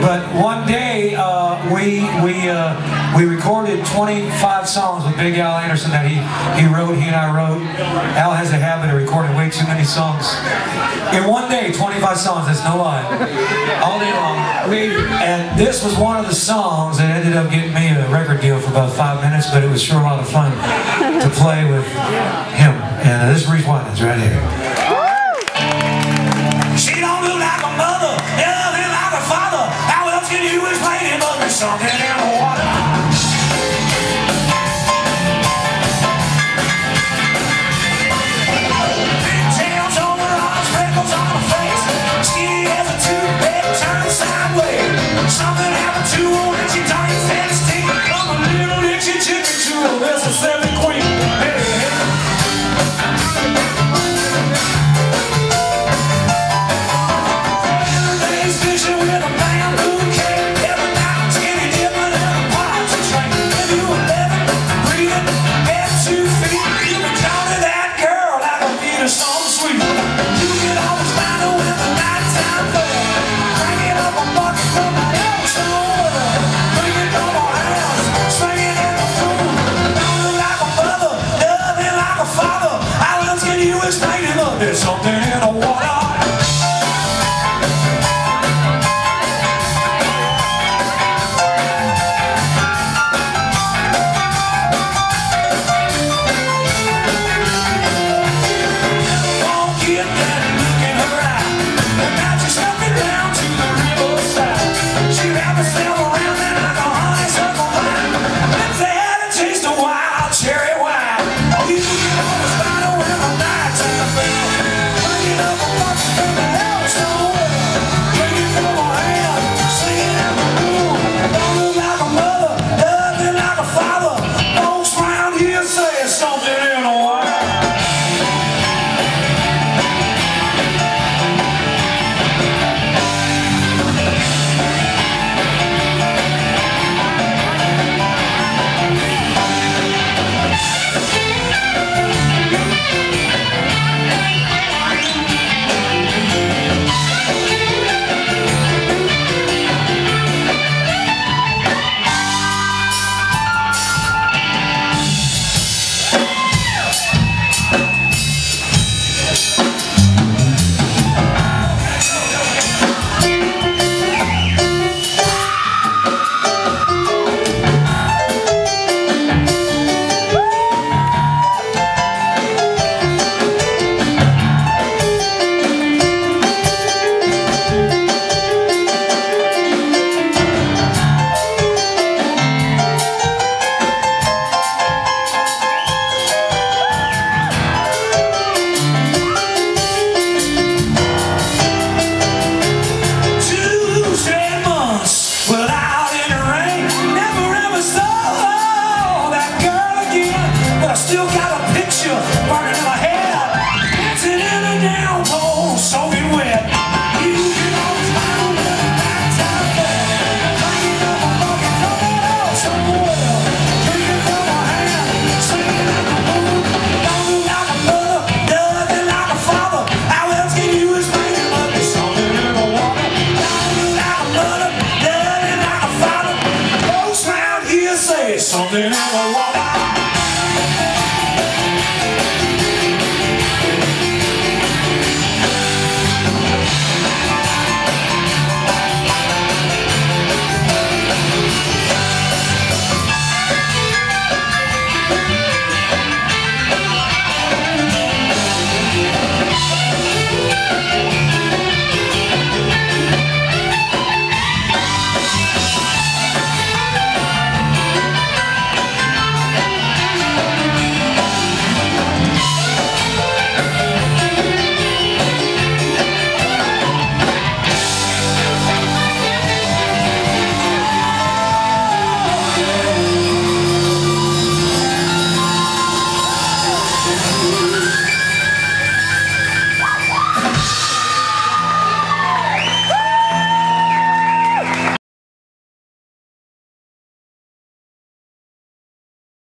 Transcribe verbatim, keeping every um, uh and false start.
But one day uh, we we uh, we recorded twenty-five songs with Big Al Anderson that he he wrote. He and I wrote. Al has a habit of recording way too many songs in one day. twenty-five songs. That's no lie. All day long. And this was one of the songs that ended up getting me a record deal for about five minutes. But it was sure a lot of fun to play with him. And uh, this is Reese Wynans right here. She don't look like a mother, nothing like a father. How else can you explain it but there's something in the water? Big tails on her arms, freckles on her face, skinny as a toothpick turned sideways. Something happened to her when she turned his head stick. From a little Dixie chicken to a Mississippi queen. Hey, hey. There's something in the water.